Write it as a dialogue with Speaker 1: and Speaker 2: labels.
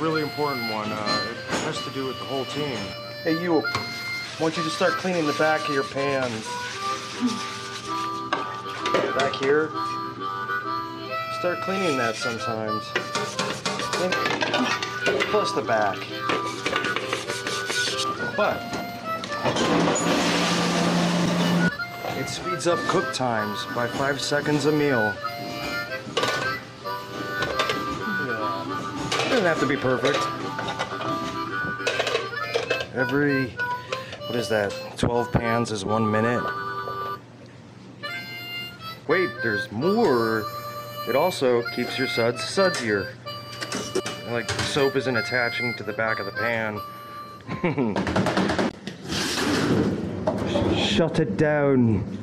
Speaker 1: really important one. It has to do with the whole team.
Speaker 2: Hey, you. I want you to start cleaning the back of your pans. Back here. Start cleaning that sometimes. Plus the back. But it speeds up cook times by 5 seconds a meal. It doesn't have to be perfect. Every, what is that, 12 pans is 1 minute. Wait, there's more. It also keeps your suds sudzier. Like soap isn't attaching to the back of the pan. Shut it down.